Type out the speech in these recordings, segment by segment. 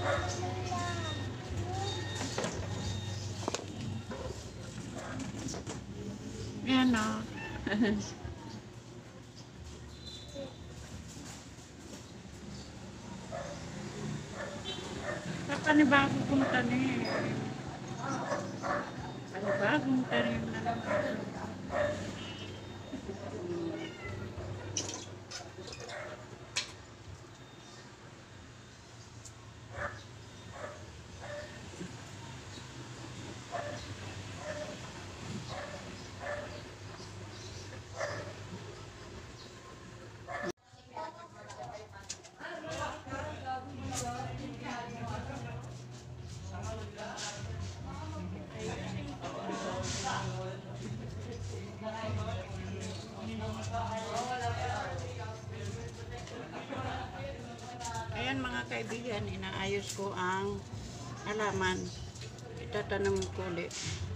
Yan o. Sa panibagong kong tanim. Panibagong tanim na naman. Ayan mga kaibigan, inaayos ko ang halaman. Itatanim ko ulit.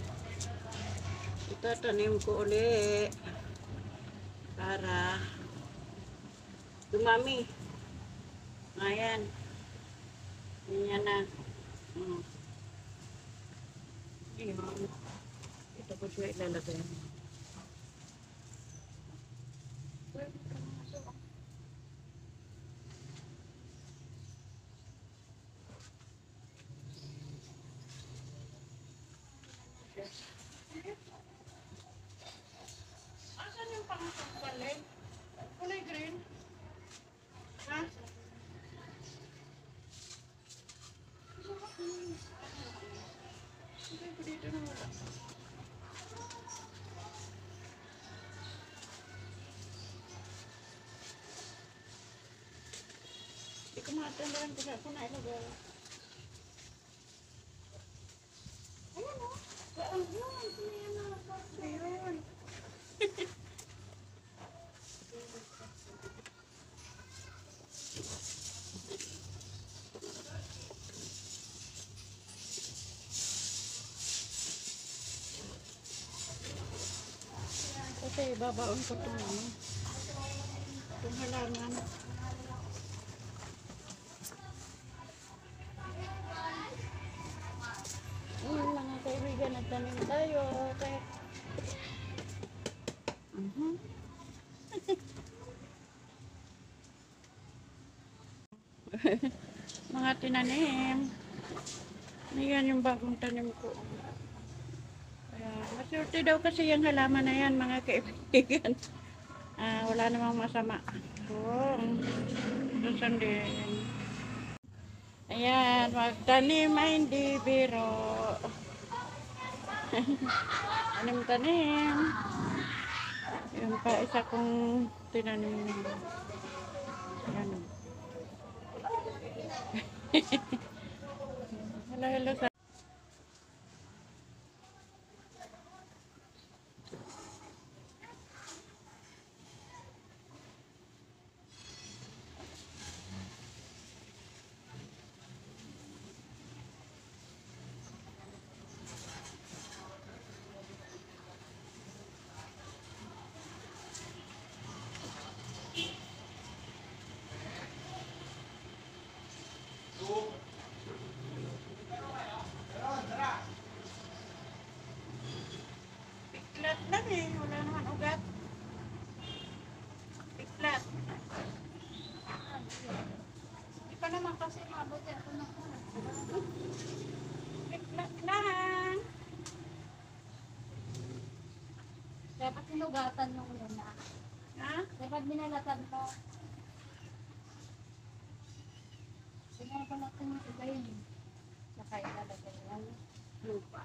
Itatanim ko ulit para dumami. Ayan. Yan na. Ayan. Ito ko siya ilalagay. Asan yung pangatong balik? Kulay green? Ha? Hindi ko dito na wala. Hindi ko matandahan kung saan ko na ilagay. Ayan o. Saan yun? Ayan o. Ayun. Kasi babaon ko itong ano. Itong halaman. Mga kaibigan, nagtanim tayo. Okay. Mga tinanim. Ayan yung bagong tanim ko. Ayan. Maswerte daw kasi yung halaman na yan, mga kaibigan. Wala namang masama. Susan din. Ayan, magtanim ay hindi biro. Tanim-tanim. Yung pa isa kong tinanim. Ayan. Hello sa piklat lang eh. Wala naman ugat. Piklat. Hindi pa naman kasi mabuti ako na. Piklat lang. Dapat sinugatan yung una. Ha? Dapat binalatan mo. Binalatan mo iba yun. Saka ilalagay yan. Lupa.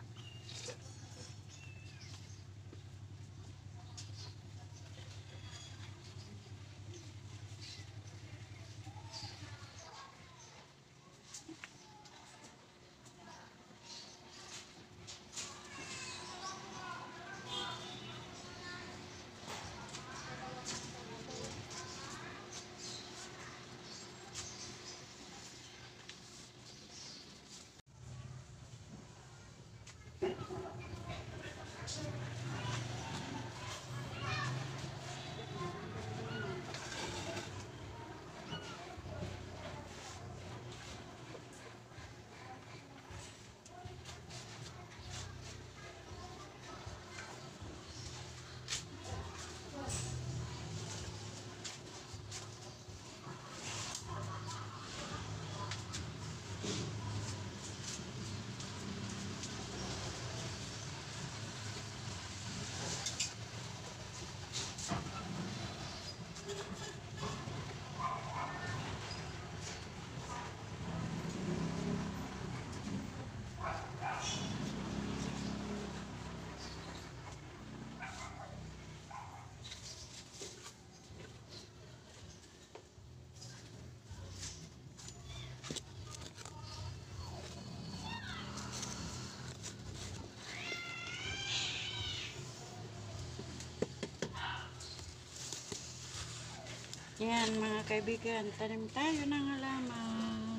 Yan mga kaibigan, tanim tayo ng halaman.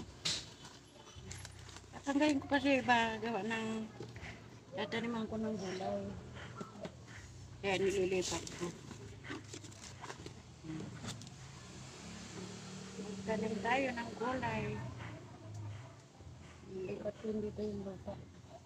Tatanggalin ko kasi iba, gawa ng tataniman ko ng gulay. Kaya nililipat ko. Tanim tayo ng gulay. Lipat ko dito yung lupa.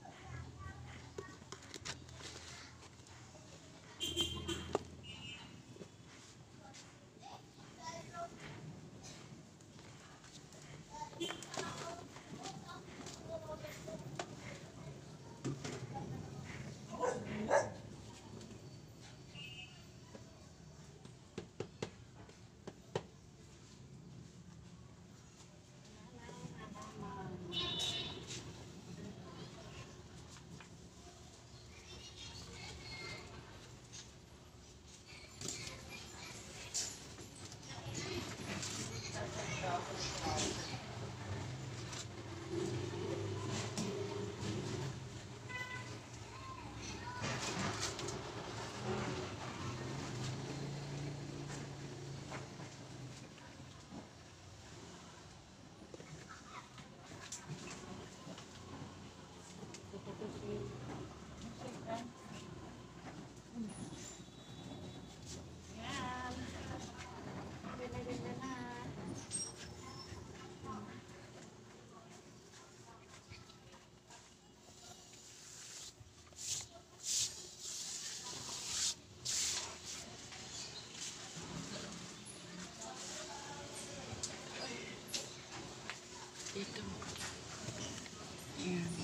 Yan. Binili na. Dito. Yan.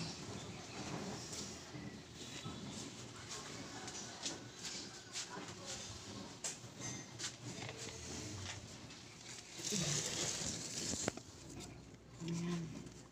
Yan.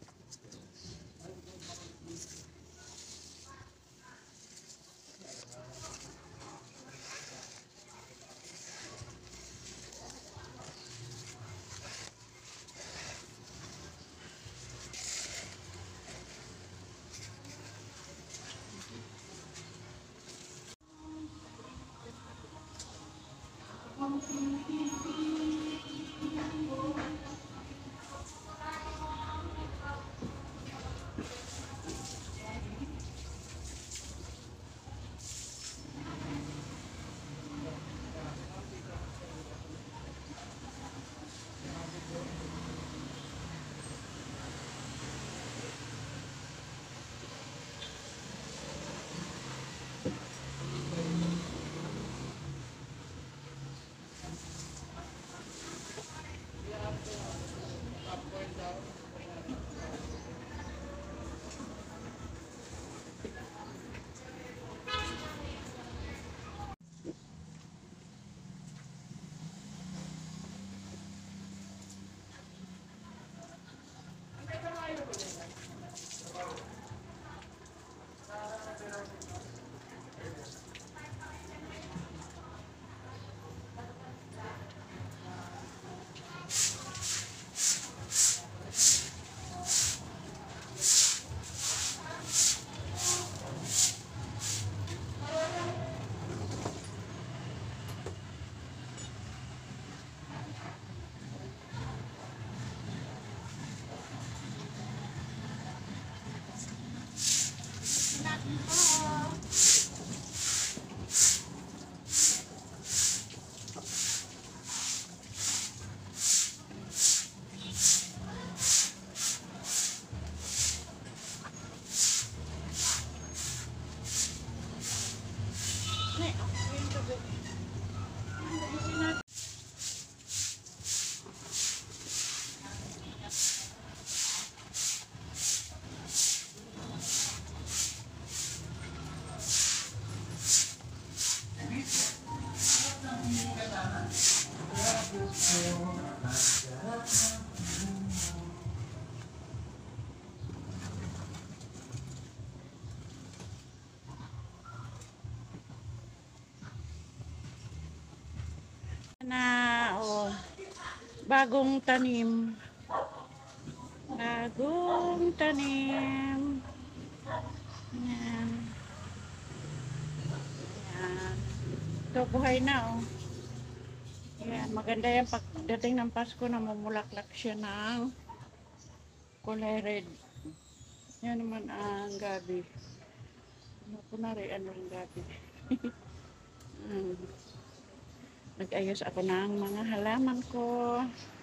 Na, oh, bagong tanim. Bagong tanim. Yan. Yan. Ito, buhay na, oh. Yan, maganda yan pagdating ng Pasko na mamulaklak siya ng kulay red. Yan naman ang gabi. Ano ko na rin, ano ang gabi. Mm. Nag-ayos ako ng mga halaman ko.